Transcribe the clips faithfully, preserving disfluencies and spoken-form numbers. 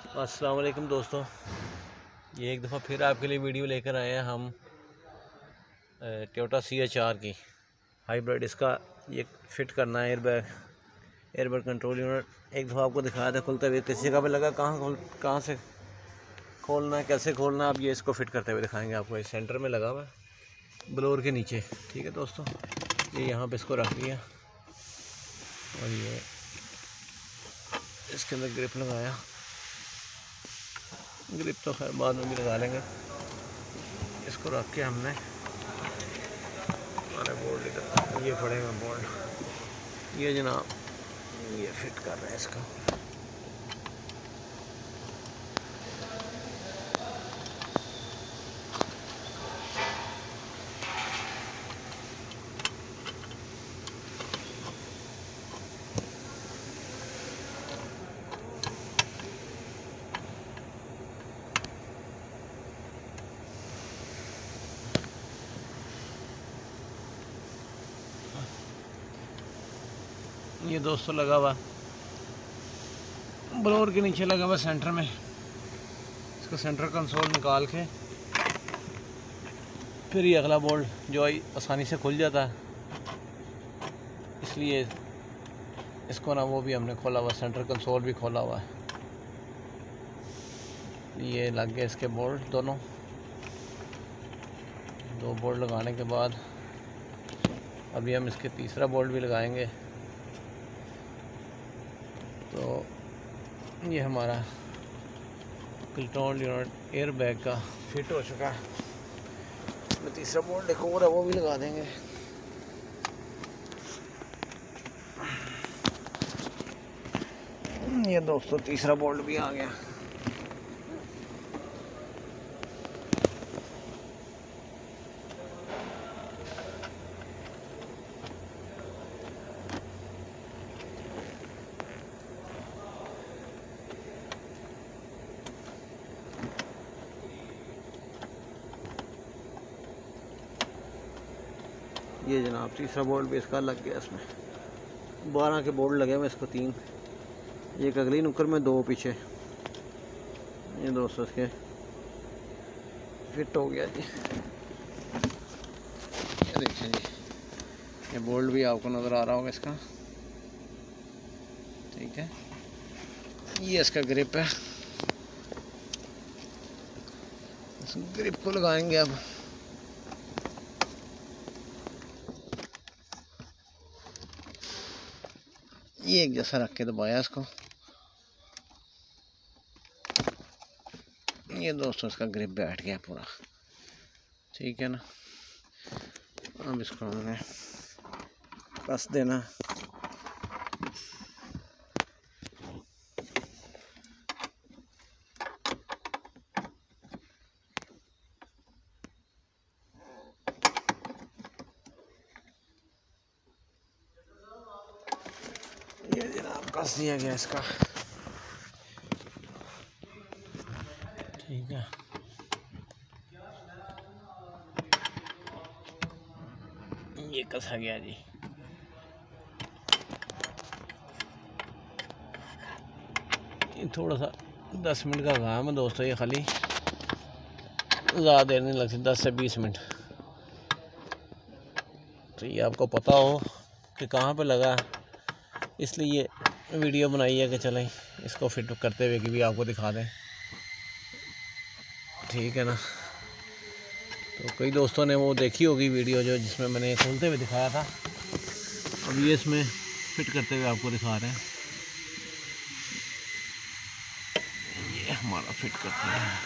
अस्सलाम वालेकुम दोस्तों, ये एक दफ़ा फिर आपके लिए वीडियो लेकर आए हैं हम टोयोटा सी एच आर की हाइब्रिड। इसका ये फिट करना है एयरबैग एयरबैग कंट्रोल यूनिट। एक दफ़ा आपको दिखाया था खुलते हुए, किसी जगह पे लगा, कहाँ खोल कहाँ से खोलना है, कैसे खोलना है। अब ये इसको फिट करते हुए दिखाएंगे आपको। इस सेंटर में लगा हुआ है ब्लोअर के नीचे। ठीक है दोस्तों, ये यहाँ पे इसको रख दिया और ये इसके अंदर ग्रिप लगाया। ग्रिप तो खैर बाद में भी लगा लेंगे। इसको रख के हमने अरे बोल्ट इधर ये पड़ेगा बोल्ट, ये जनाब ये फिट कर रहे हैं इसका। ये दोस्तों लगा हुआ ब्लोअर के नीचे लगा हुआ सेंटर में। इसको सेंटर कंसोल निकाल के फिर ये अगला बोल्ट जो आसानी से खुल जाता है, इसलिए इसको ना वो भी हमने खोला हुआ, सेंटर कंसोल भी खोला हुआ है। ये लग गए इसके बोल्ट दोनों। दो बोल्ट लगाने के बाद अभी हम इसके तीसरा बोल्ट भी लगाएंगे। तो ये हमारा कंट्रोल यूनिट एयर बैग का फिट हो चुका है। इसमें तीसरा बोल्ट एक और है, वो भी लगा देंगे। ये दोस्तों तीसरा बोल्ट भी आ गया। ये जनाब तीसरा बोल्ट भी इसका लग गया। इसमें बारह के बोल्ट लगे हुए इसको, तीन एक अगली नुक्कर में, दो पीछे। ये दोस्तों इसके फिट हो गया जी। ये देखिए जी, ये बोल्ट भी आपको नज़र आ रहा होगा इसका। ठीक है, ये इसका ग्रिप है। इस ग्रिप को लगाएंगे अब। ये एक जैसा रख के दबाया इसको। ये दोस्तों इसका ग्रिप बैठ गया पूरा। ठीक है ना, अब इसको हमने कस देना। ये जनाब कस दिया गया इसका। ठीक है, ये कसा गया जी। ये थोड़ा सा दस मिनट का काम है दोस्तों, ये खाली ज़्यादा देर नहीं लगती, दस से बीस मिनट। तो ये आपको पता हो कि कहाँ पे लगा, इसलिए वीडियो बनाई है कि चलें इसको फिट करते हुए कि भी आपको दिखा दें। ठीक है ना, तो कई दोस्तों ने वो देखी होगी वीडियो जो जिसमें मैंने खोलते हुए दिखाया था। अब ये इसमें फिट करते हुए आपको दिखा रहे हैं। ये हमारा फिट करते हैं।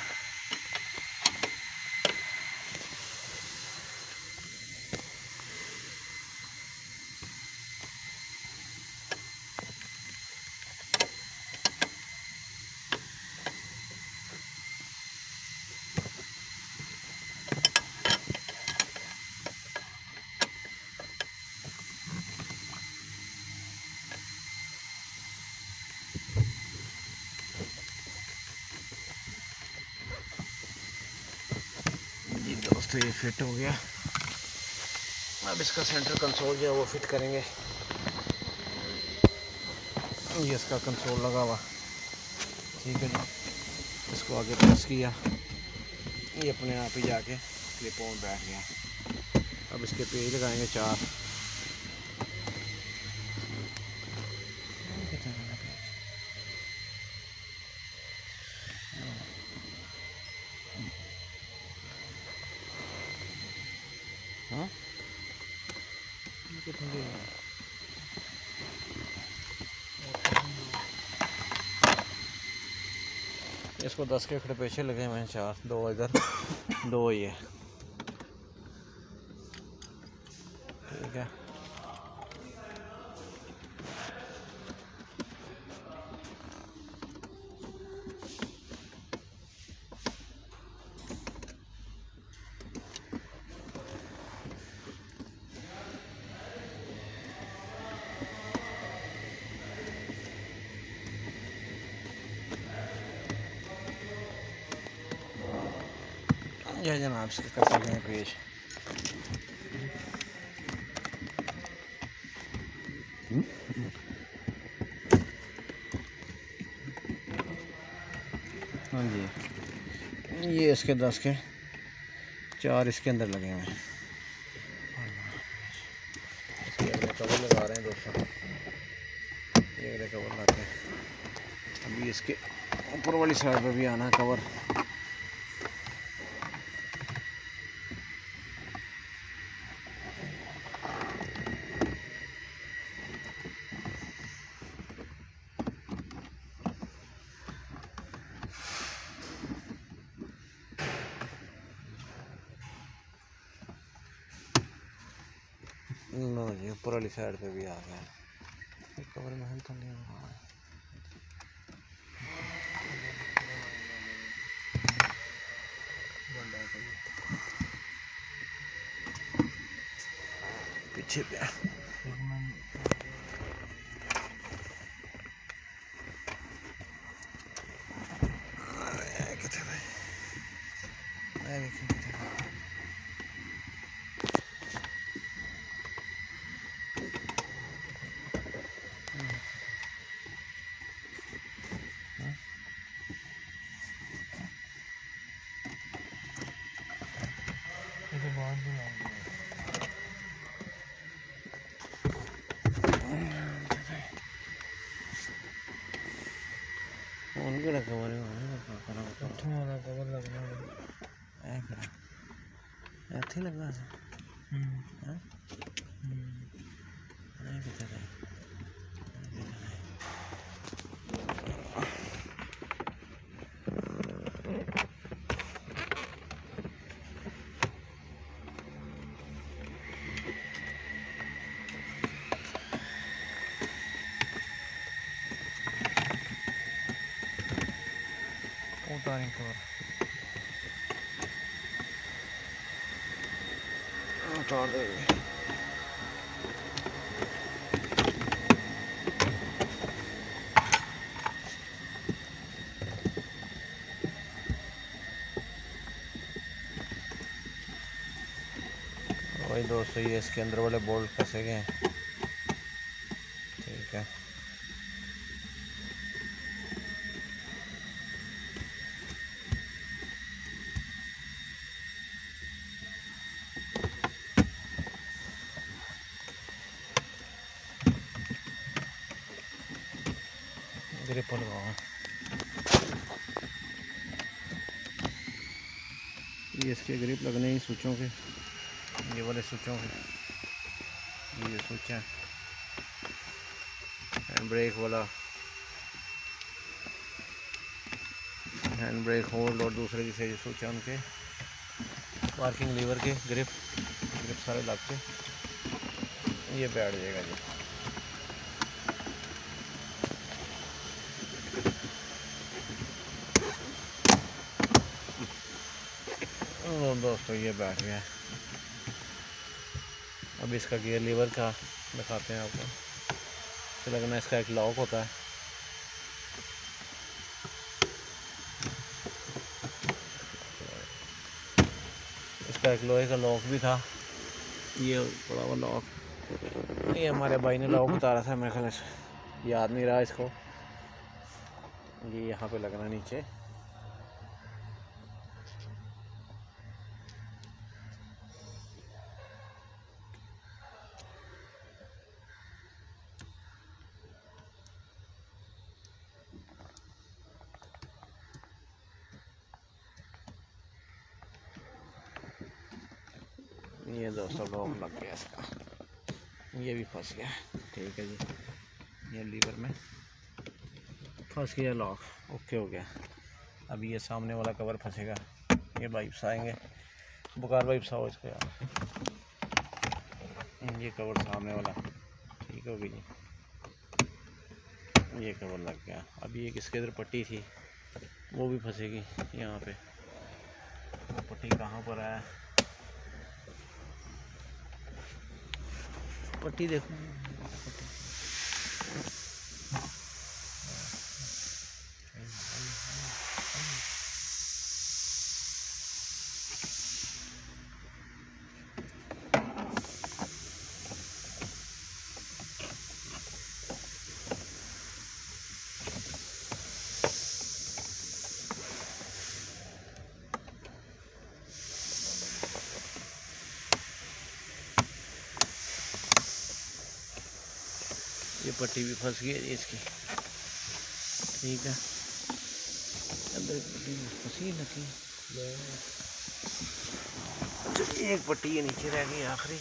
दोस्तों ये फिट हो गया। अब इसका सेंटर कंसोल जो है वो फिट करेंगे। ये इसका कंसोल लगा हुआ, ठीक है जी। इसको आगे प्रेस किया, ये अपने आप ही जाके क्लिप ऑन बैठ गया। अब इसके पेज लगाएंगे चार। हाँ इसको दस के खड़े पीछे लगे हुए हैं, चार, दो इधर दो ये, ठीक है। यह जनाब से कर सकते हैं पेश। हाँ जी, ये इसके दस के चार इसके अंदर लगे हुए हैं। इसके अंदर कवर लगा रहे हैं दोस्तों, ये कवर लगाते हैं। अभी इसके ऊपर वाली साइड पे भी आना है कवर। नो जी, ऊपर वाली साइड पे भी आ गया कवर में तो नहीं हुआ। पीछे पे कितने भाई उनके कवर कवर लगना ਇੱਥੇ ਲੱਗਾ ਸੀ। ਹੂੰ ਇਹ ਕਿੱਥੇ ਗਈ? उतारें कवर उतार देंगे। वही दोस्तों, ये इसके अंदर वाले बोल्ट फंसे गए हैं, ठीक है। ग्रिप लगाओ, ये इसके ग्रिप लगने ही स्विचों के, ये वाले स्विचों के, ये स्विच है हैंड ब्रेक वाला, हैंड ब्रेक होल्ड, और दूसरे जिसे जो स्विच है उनके पार्किंग लीवर के ग्रिप ग्रिप सारे लग के ये बैठ जाएगा जी। और दोस्तों ये बैठ गया। अब इसका गियर लीवर का दिखाते हैं आपको। तो लगना इसका एक लॉक होता है, इसका एक लोहे का लॉक भी था, ये बड़ा हुआ लॉक, ये हमारे भाई ने लॉक उतारा था, मेरे ख्याल से याद नहीं रहा इसको। ये यहाँ पे लगना नीचे, ये दोस्तों लॉक लग गया इसका, ये भी फंस गया। ठीक है जी, ये लीवर में फंस गया लॉक, ओके हो गया। अभी ये सामने वाला कवर फंसेगा, ये वाइप्स आएंगे, बुखार वाइप्स आओ इसको यार। ये कवर सामने वाला ठीक हो गई जी, ये कवर लग गया। अभी एक इसके इधर पट्टी थी वो भी फंसेगी यहाँ पे। पट्टी कहाँ पर है, पट्टी देखो, पट्टी ये पट्टी भी फंस गई है इसकी। ठीक है, अंदर पट्टी फंसी लगी, एक पट्टी ये नीचे रह गई आखिरी।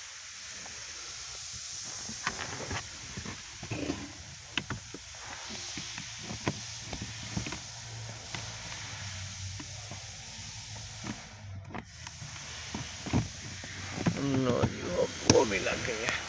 नो जी, वो, वो भी लग गई है,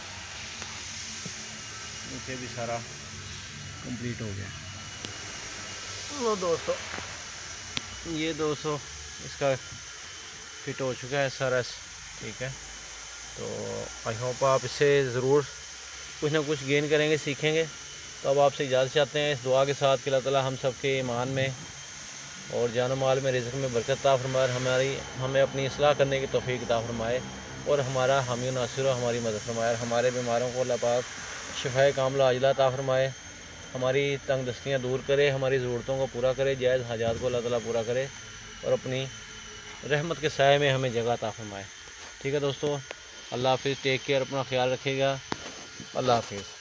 नीचे भी सारा कंप्लीट हो गया। लो दोस्तों, ये दोस्तों इसका फिट हो चुका है सारा। ठीक है, तो आई होप आप इससे ज़रूर कुछ ना कुछ गेन करेंगे, सीखेंगे। तो अब आपसे इजाज़त चाहते हैं इस दुआ के साथ कि अल्लाह ताला हम सब के ईमान में और जान माल में, रिज़्क़ में बरकत अता फरमाए, हमारी हमें अपनी इस्लाह करने की तौफीक अता फरमाए और हमारा हामी नासिर हमारी मदद फरमाए। हमारे बीमारों को अल्लाह पाक शिफाए कामिला आजिला अता फरमाए, हमारी तंग दस्तियाँ दूर करे, हमारी ज़रूरतों को पूरा करे, जायज़ हाजात को अल्लाह ताला पूरा करे और अपनी रहमत के साए में हमें जगह अता फरमाए। ठीक है दोस्तों, अल्लाह हाफिज़, टेक केयर, अपना ख्याल रखिएगा, अल्लाह हाफिज़।